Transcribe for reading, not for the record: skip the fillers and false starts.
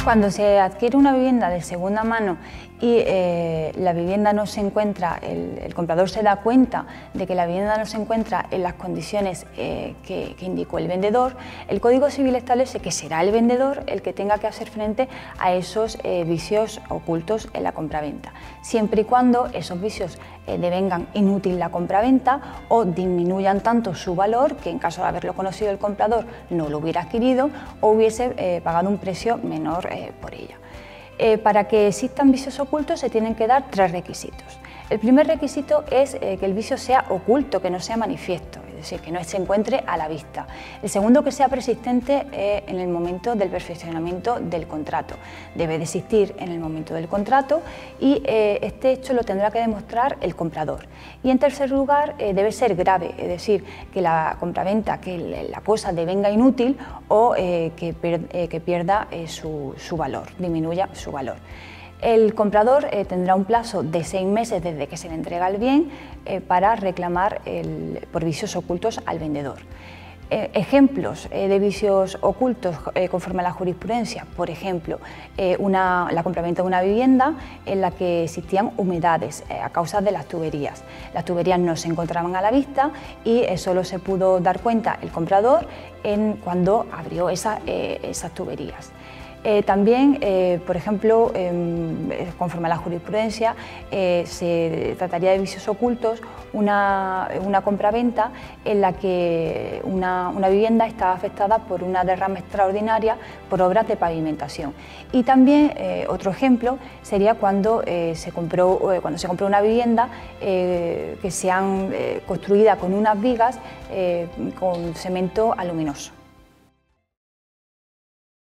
Cuando se adquiere una vivienda de segunda mano y la vivienda no se encuentra, el comprador se da cuenta de que la vivienda no se encuentra en las condiciones que indicó el vendedor, el Código Civil establece que será el vendedor el que tenga que hacer frente a esos vicios ocultos en la compraventa, siempre y cuando esos vicios devengan inútil la compraventa o disminuyan tanto su valor que en caso de haberlo conocido el comprador no lo hubiera adquirido o hubiese pagado un precio menor por ella. Para que existan vicios ocultos se tienen que dar 3 requisitos. El primer requisito es que el vicio sea oculto, que no sea manifiesto, es decir, que no se encuentre a la vista. El segundo, que sea persistente en el momento del perfeccionamiento del contrato. Debe de existir en el momento del contrato y este hecho lo tendrá que demostrar el comprador. Y en tercer lugar, debe ser grave, es decir, que la compraventa, que la cosa devenga inútil o que pierda su valor, disminuya su valor. El comprador tendrá un plazo de 6 meses desde que se le entrega el bien para reclamar por vicios ocultos al vendedor. Ejemplos de vicios ocultos conforme a la jurisprudencia, por ejemplo, la compraventa de una vivienda en la que existían humedades a causa de las tuberías. Las tuberías no se encontraban a la vista y solo se pudo dar cuenta el comprador cuando abrió esas tuberías. También, por ejemplo, conforme a la jurisprudencia, se trataría de vicios ocultos una compraventa en la que una vivienda estaba afectada por una derrama extraordinaria por obras de pavimentación. Y también otro ejemplo sería cuando se compró una vivienda que se han construida con unas vigas con cemento aluminoso.